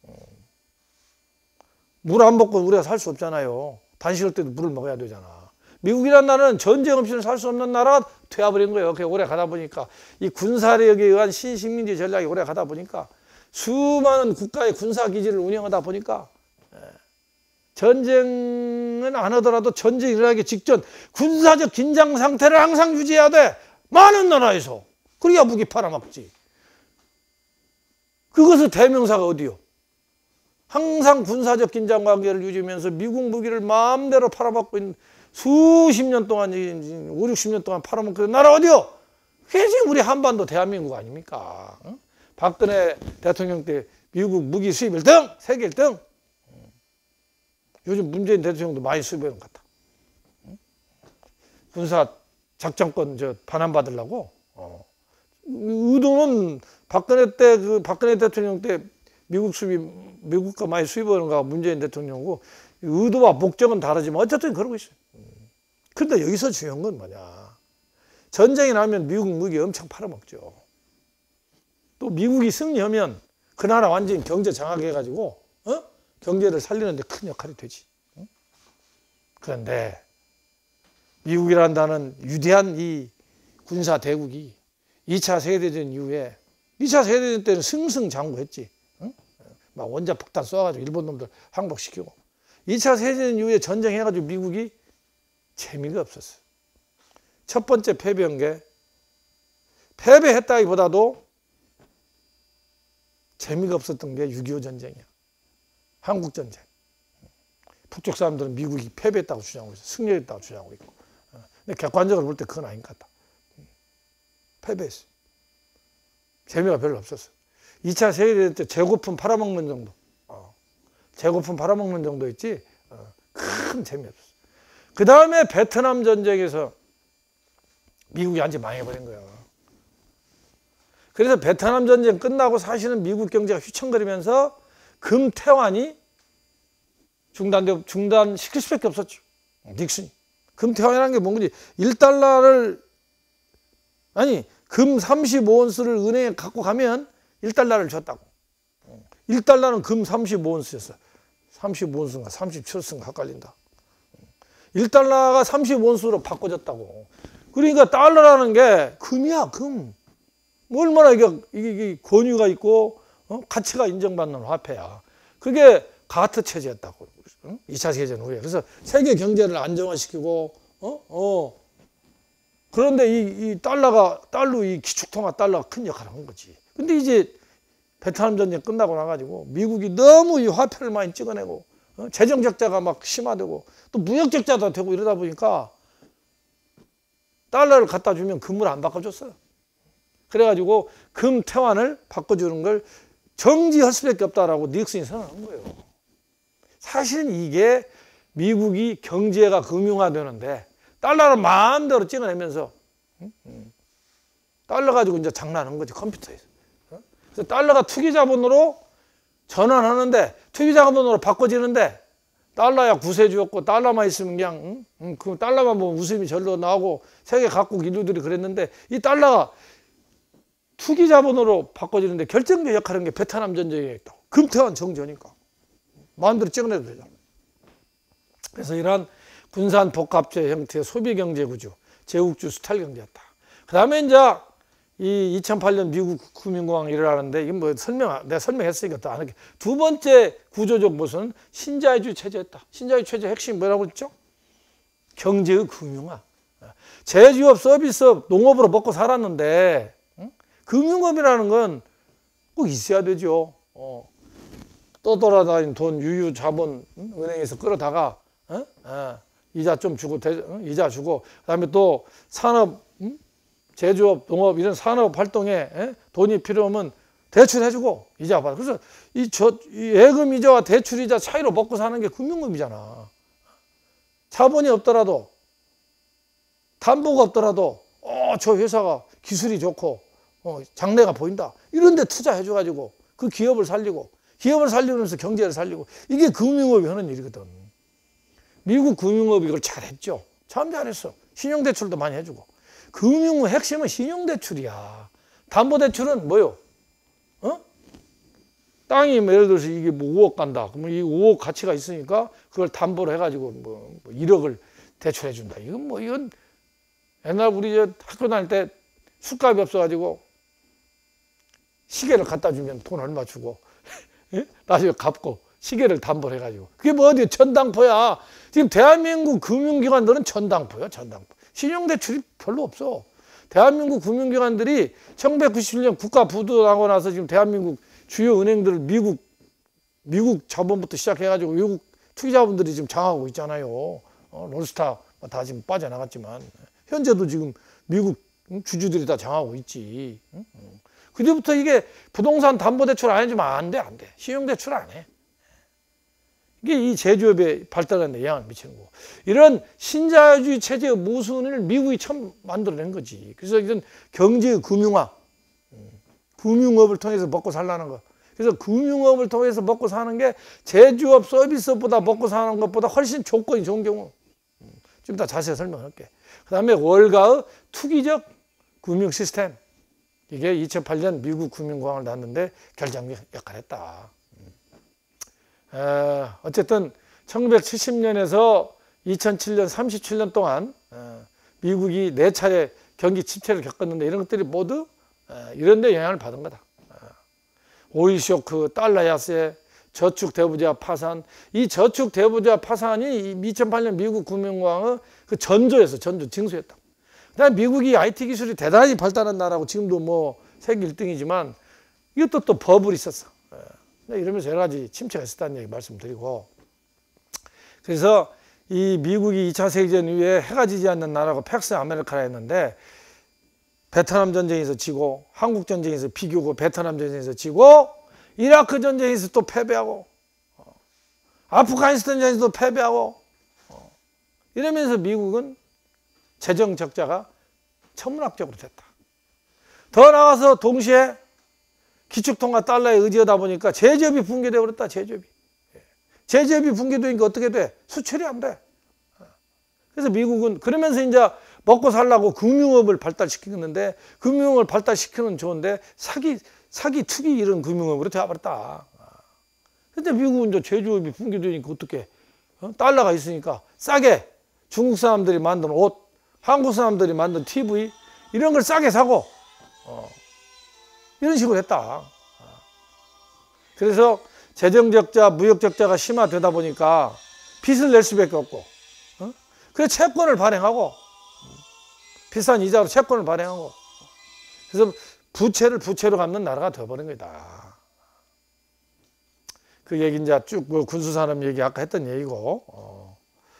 물 안 먹고 우리가 살 수 없잖아요. 단식할 때도 물을 먹어야 되잖아. 미국이라는 나라는 전쟁 없이는 살 수 없는 나라가 되어버린 거예요. 오래 가다 보니까 이 군사력에 의한 신식민지 전략이 오래 가다 보니까 수많은 국가의 군사기지를 운영하다 보니까 전쟁은 안 하더라도 전쟁이 일어나기 직전 군사적 긴장 상태를 항상 유지해야 돼. 많은 나라에서. 그래야 무기 팔아먹지. 그것의 대명사가 어디요? 항상 군사적 긴장 관계를 유지하면서 미국 무기를 마음대로 팔아먹고 있는 수십 년 동안, 5, 60년 동안 팔아먹고 있는 나라 어디요? 그게 지금 우리 한반도 대한민국 아닙니까? 박근혜 대통령 때 미국 무기 수입 1등, 세계 1등. 요즘 문재인 대통령도 많이 수입하는 것 같다. 군사 작전권 반환받으려고. 의도는 박근혜 대통령 때 미국과 많이 수입하는 거가 문재인 대통령이고 의도와 목적은 다르지만 어쨌든 그러고 있어요. 그런데 여기서 중요한 건 뭐냐? 전쟁이 나면 미국 무기 엄청 팔아먹죠. 또 미국이 승리하면 그 나라 완전히 경제 장악해가지고 경제를 살리는 데 큰 역할이 되지. 그런데 미국이란다는 위대한 이 군사 대국이 2차 세계대전 이후에 2차 세계대전 때는 승승장구했지. 막 원자 폭탄 쏘아가지고 일본 놈들 항복시키고 2차 세계대전 이후에 전쟁해가지고 미국이 재미가 없었어요. 첫 번째 패배한 게 패배했다기보다도 재미가 없었던 게 6.25 전쟁이야. 한국전쟁. 북쪽 사람들은 미국이 패배했다고 주장하고 있어. 승리했다고 주장하고 있고. 근데 객관적으로 볼 때 그건 아닌 것 같다. 패배했어. 재미가 별로 없었어. 2차 세계대전 때 재고품 팔아먹는 정도. 재고품 팔아먹는 정도였지 큰 재미없었어. 그 다음에 베트남 전쟁에서 미국이 완전히 망해버린 거야. 그래서 베트남 전쟁 끝나고 사실은 미국 경제가 휘청거리면서 금태환이 중단시킬 수밖에 없었죠. 닉슨이. 금태환이라는 게 뭔지 1달러를 아니 금 35온스를 은행에 갖고 가면 1달러를 줬다고. 1달러는 금 35온스였어. 35온스인가 37온스인가 헷갈린다. 1달러가 35온스로 바꿔졌다고. 그러니까 달러라는 게 금이야, 금. 얼마나 이게 권위가 있고 가치가 인정받는 화폐야. 그게 가트 체제였다고. 2차 세계대전 후에. 그래서 세계 경제를 안정화시키고 그런데 이 달러 이 기축통화 달러가 큰 역할을 한 거지. 근데 이제 베트남 전쟁 끝나고 나가지고 미국이 너무 이 화폐를 많이 찍어내고 재정 적자가 막 심화되고 또 무역 적자도 되고 이러다 보니까 달러를 갖다 주면 금을 안 바꿔줬어요. 그래가지고 금 태환을 바꿔주는 걸 정지할 수밖에 없다라고 닉슨이 선언한 거예요. 사실은 이게 미국이 경제가 금융화되는데 달러를 마음대로 찍어내면서 달러 가지고 이제 장난하는 거지, 컴퓨터에서. 그래서 달러가 투기자본으로 전환하는데 투기자본으로 바꿔지는데 달러야 구세주였고 달러만 있으면 그냥 그 달러만 보면 웃음이 절로 나오고 세계 각국 인류들이 그랬는데 이 달러가 투기자본으로 바꿔지는데 결정적 역할을 한 게 베트남 전쟁에 있다고. 금태환 정전이니까 마음대로 찍어내도 되잖아. 그래서 이러한 분산 복합제 형태의 소비경제 구조, 제국주 수탈 경제였다. 그 다음에 이제 이 2008년 미국 금융공황이 일어나는데 이게 뭐 내가 설명했으니까 또 안 할게. 두 번째 구조적 모습은 신자유주의 체제였다. 신자유주의 체제 핵심이 뭐라고 했죠? 경제의 금융화. 제조업, 서비스업, 농업으로 먹고 살았는데 금융업이라는 건 꼭 있어야 되죠. 떠돌아다니는 돈, 유유, 자본 은행에서 끌어다가 이자 좀 주고 이자 주고 그다음에 또 산업, 제조업, 농업 이런 산업 활동에 돈이 필요하면 대출해주고 이자 받아. 그래서 이 예금 이자와 대출 이자 차이로 먹고 사는 게 금융업이잖아. 자본이 없더라도 담보가 없더라도 저 회사가 기술이 좋고 장래가 보인다. 이런 데 투자해줘가지고 그 기업을 살리면서 경제를 살리고 이게 금융업이 하는 일이거든. 미국 금융업이 이걸 잘했죠. 참 잘했어. 신용대출도 많이 해주고. 금융의 핵심은 신용대출이야. 담보대출은 뭐요? 땅이 예를 들어서 이게 뭐 5억 간다. 그러면 이 5억 가치가 있으니까 그걸 담보로 해가지고 뭐 1억을 대출해준다. 이건 옛날 우리 학교 다닐 때 술값이 없어가지고 시계를 갖다 주면 돈 얼마 주고 나중에 갚고 시계를 담보로 해가지고 그게 뭐 어디 전당포야. 지금 대한민국 금융기관들은 전당포야, 전당포. 신용대출이 별로 없어. 대한민국 금융기관들이 1997년 국가 부도나고 나서 지금 대한민국 주요 은행들을 미국 자본부터 시작해가지고 외국 투기자본들이 지금 장악하고 있잖아요. 롤스타 다 지금 빠져나갔지만 현재도 지금 미국 주주들이 다 장악하고 있지. 그때부터 이게 부동산 담보대출 안 해주면 안 돼. 신용대출 안 해. 이게 이 제조업의 발달하는 데 영향을 미치는 거고. 이런 신자유주의 체제의 모순을 미국이 처음 만들어낸 거지. 그래서 이런 경제의 금융화, 금융업을 통해서 먹고 살라는 거. 그래서 금융업을 통해서 먹고 사는 게 제조업, 서비스업보다 먹고 사는 것보다 훨씬 조건이 좋은 경우. 좀 이따 자세히 설명할게. 그 다음에 월가의 투기적 금융 시스템. 이게 2008년 미국 금융공황을 낳았는데 결정적 역할을 했다. 어쨌든 1970년에서 2007년 37년 동안 미국이 4차례 경기 침체를 겪었는데 이런 것들이 모두 이런 데 영향을 받은 거다. 오일 쇼크, 달러 야세, 저축 대부자 파산. 이 저축 대부자 파산이 2008년 미국 금융공황의 그 전조였어. 징수였다. 그다음에 미국이 IT 기술이 대단히 발달한 나라고 지금도 뭐 세계 1등이지만 이것도 또 버블이 있었어. 이러면서 여러 가지 침체가 있었다는 얘기 말씀드리고, 그래서 이 미국이 2차 세계대전 이후에 해가 지지 않는 나라가 팩스 아메리카라 했는데 베트남 전쟁에서 지고 한국 전쟁에서 비교고 베트남 전쟁에서 지고 이라크 전쟁에서 또 패배하고 아프가니스탄 전쟁에서도 패배하고 이러면서 미국은 재정 적자가 천문학적으로 됐다. 더 나아가서 동시에 기축통화 달러에 의지하다 보니까 제조업이 붕괴되어 버렸다. 제조업이 붕괴되니까 어떻게 돼? 수출이 안 돼. 그래서 미국은 그러면서 이제 먹고 살라고 금융업을 발달시키는데, 금융업을 발달시키는 좋은데 사기 투기 이런 금융업으로 되어버렸다. 근데 미국은 이제 제조업이 붕괴되니까 어떻게? 달러가 있으니까 싸게 중국 사람들이 만든 옷, 한국 사람들이 만든 TV 이런 걸 싸게 사고 이런 식으로 했다. 그래서 재정적자, 무역적자가 심화되다 보니까 빚을 낼 수밖에 없고, 그래서 채권을 발행하고, 비싼 이자로 채권을 발행하고, 그래서 부채를 부채로 갚는 나라가 되어버린 거다. 그 얘기 이제 쭉 군수산업 얘기 아까 했던 얘기고,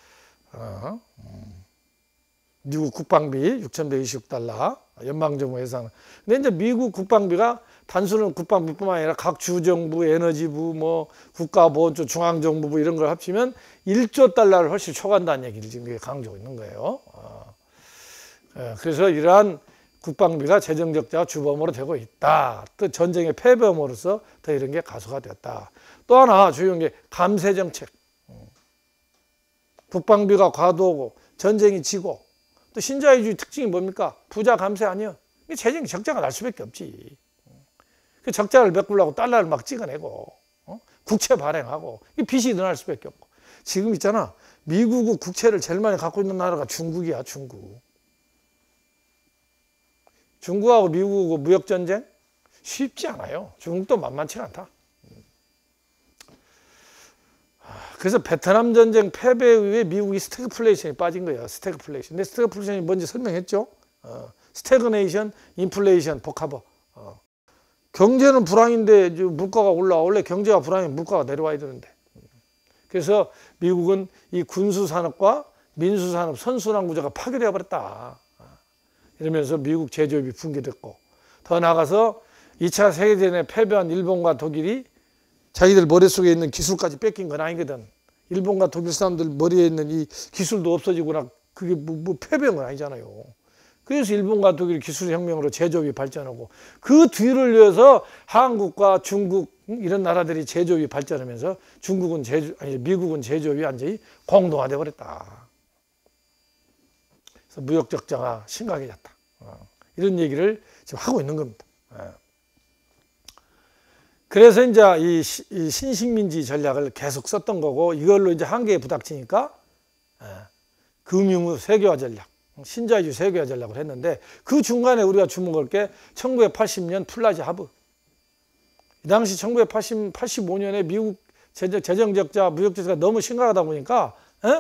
미국 국방비 6,126달러, 연방정부 예산. 근데 이제 미국 국방비가 단순한 국방비뿐만 아니라 각 주정부, 에너지부, 뭐 국가보훈처, 중앙정부부 이런 걸 합치면 1조 달러를 훨씬 초과한다는 얘기를 지금 강조하고 있는 거예요. 그래서 이러한 국방비가 재정적자 주범으로 되고 있다. 또 전쟁의 패배범으로서 더 이런 게 가소가 되었다. 또 하나 중요한 게 감세정책. 국방비가 과도하고 전쟁이 지고, 또 신자유주의 특징이 뭡니까? 부자 감세 아니야. 재정 적자가 날 수밖에 없지. 그 적자를 메꾸려고 달러를 막 찍어내고, 국채 발행하고, 이 빚이 늘어날 수밖에 없고. 지금 있잖아, 미국 국채를 제일 많이 갖고 있는 나라가 중국이야. 중국하고 미국하고 무역 전쟁 쉽지 않아요. 중국도 만만치 않다. 그래서 베트남 전쟁 패배 이후에 미국이 스태그플레이션에 빠진 거예요. 스태그플레이션. 근데 스태그플레이션이 뭔지 설명했죠. 스태그네이션, 인플레이션, 복합어. 경제는 불황인데 물가가 올라와. 원래 경제가 불황이면 물가가 내려와야 되는데. 그래서 미국은 이 군수산업과 민수산업 선순환 구조가 파괴되어 버렸다. 이러면서 미국 제조업이 붕괴됐고, 더 나아가서 2차 세계대전에 패배한 일본과 독일이 자기들 머릿속에 있는 기술까지 뺏긴 건 아니거든. 일본과 독일 사람들 머리에 있는 이 기술도 없어지거나 그게 뭐 패배한 건 아니잖아요. 그래서 일본과 독일 기술혁명으로 제조업이 발전하고, 그 뒤를 이어서 한국과 중국 이런 나라들이 제조업이 발전하면서 미국은 제조업이 완전히 공동화되어 버렸다. 그래서 무역 적자가 심각해졌다. 이런 얘기를 지금 하고 있는 겁니다. 그래서 이제 이 신식민지 전략을 계속 썼던 거고, 이걸로 이제 한계에 부닥치니까 금융의 세계화 전략, 신자유주의 세계화 전략을 했는데, 그 중간에 우리가 주목할 게 1980년 플라자 하브. 이 당시 1985년에 미국 재정적자, 무역적자가 너무 심각하다 보니까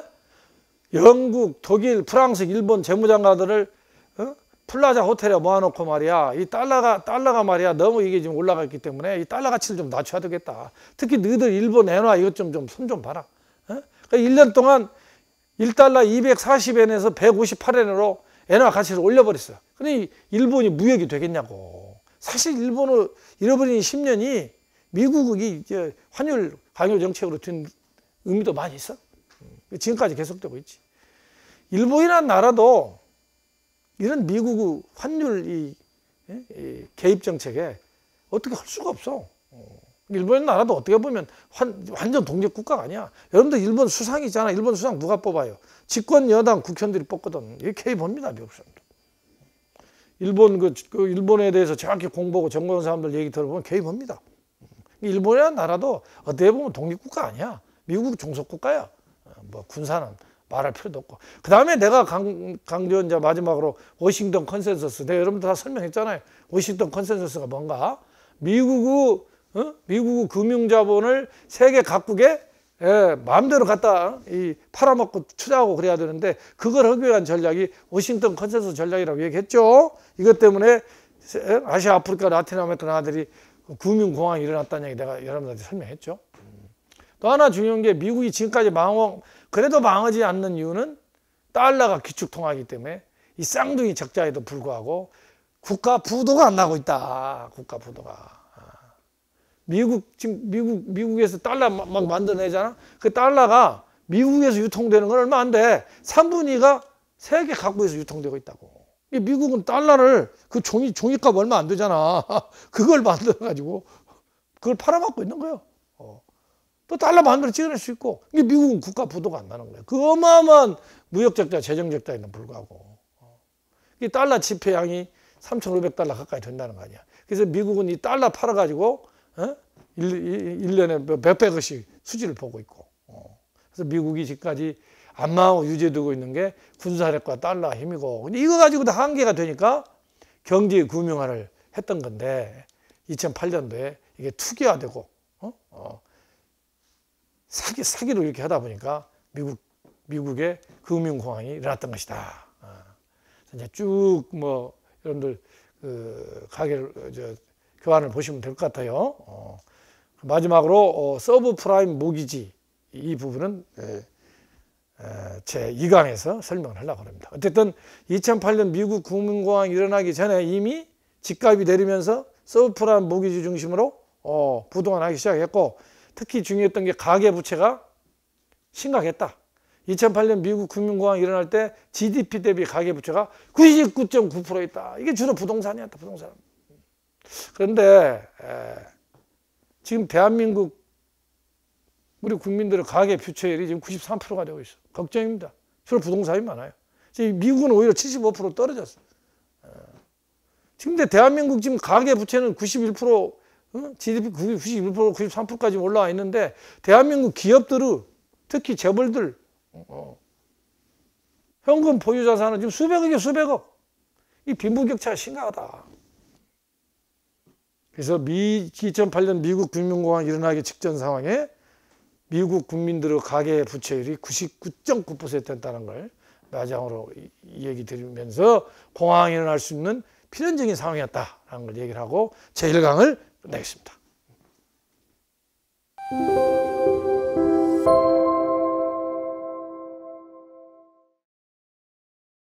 영국, 독일, 프랑스, 일본 재무장관들을 플라자 호텔에 모아놓고 말이야, 이 달러가 말이야 너무 이게 지금 올라가 있기 때문에 이 달러 가치를 좀 낮춰야 되겠다. 특히 너희들 일본 엔화 이것 좀 손 좀 봐라. 그러니까 1년 동안 1달러 240엔에서 158엔으로 엔화 가치를 올려버렸어요. 근데 일본이 무역이 되겠냐고. 사실 일본을 잃어버린 10년이 미국이 이제 환율 강요 정책으로 된 의미도 많이 있어. 지금까지 계속되고 있지. 일본이라는 나라도 이런 미국 환율 이 개입 정책에 어떻게 할 수가 없어. 일본 나라도 어떻게 보면 완전 독립 국가가 아니야. 여러분들 일본 수상 있잖아. 일본 수상 누가 뽑아요? 집권 여당 국회의원들이 뽑거든. 이게 개입합니다, 미국 사람들. 일본에 대해서 정확히 공부하고 정보하는 사람들 얘기 들어보면 개입합니다. 일본이라는 나라도 어떻게 보면 독립 국가 아니야. 미국 종속 국가야. 뭐 군사는 말할 필요도 없고. 그 다음에 내가 강조한 이제 마지막으로 워싱턴 컨센서스. 내가 여러분들 다 설명했잖아요. 워싱턴 컨센서스가 뭔가? 미국의 금융자본을 세계 각국에 마음대로 갖다 팔아먹고 투자하고 그래야 되는데, 그걸 하기 위한 전략이 워싱턴 컨센서스 전략이라고 얘기했죠. 이것 때문에 아시아, 아프리카, 라틴 아메리카 나라들이 금융공황이 일어났다는 얘기 내가 여러분들한테 설명했죠. 또 하나 중요한 게, 미국이 지금까지 그래도 망하지 않는 이유는 달러가 기축통화이기 때문에 이 쌍둥이 적자에도 불구하고 국가 부도가 안 나고 있다. 국가 부도가. 미국에서 달러 막 만들어내잖아. 그 달러가 미국에서 유통되는 건 얼마 안 돼. 3분의 2가 세계 각국에서 유통되고 있다고. 미국은 달러를 그 종이값 얼마 안 되잖아. 그걸 만들어가지고 그걸 팔아먹고 있는 거예요. 또 달러 만들어 찍어낼 수 있고. 이게 미국은 국가 부도가 안 나는 거예요. 그 어마어마한 무역적자, 재정적자에도 불구하고. 이 달러 지폐량이 3,500달러 가까이 된다는 거 아니야. 그래서 미국은 이 달러 팔아가지고 1년에 몇백억씩 수지를 보고 있고. 그래서 미국이 지금까지 안 망하고 유지되고 있는 게 군사력과 달러 힘이고. 근데 이거 가지고도 한계가 되니까 경제 금융화를 했던 건데 2008년도에 이게 투기화되고 사기로 이렇게 하다 보니까 미국의 금융공황이 일어났던 것이다. 이제 쭉 뭐 여러분들 그 가계를 교환을 보시면 될 것 같아요. 마지막으로 서브프라임 모기지 이 부분은 제 2강에서 설명을 하려고 합니다. 어쨌든 2008년 미국 금융공황이 일어나기 전에 이미 집값이 내리면서 서브프라임 모기지 중심으로 부동산 하기 시작했고, 특히 중요했던 게 가계부채가 심각했다. 2008년 미국 금융공황이 일어날 때 GDP 대비 가계부채가 99.9% 있다. 이게 주로 부동산이었다. 부동산. 그런데 지금 대한민국 우리 국민들의 가계부채율이 지금 93%가 되고 있어. 걱정입니다. 주로 부동산이 많아요. 지금 미국은 오히려 75% 떨어졌어. 지금 대한민국 지금 가계부채는 91%, GDP 91%, 93%까지 올라와 있는데 대한민국 기업들은 특히 재벌들 현금 보유 자산은 지금 수백억이에요. 수백억. 이 빈부격차가 심각하다. 그래서 2008년 미국 금융공황이 일어나기 직전 상황에 미국 국민들의 가계 부채율이 99.9%였다는 걸 마지막으로 이 얘기 드리면서 공황이 일어날 수 있는 필연적인 상황이었다라는 걸 얘기를 하고 제 1강을 끝내겠습니다.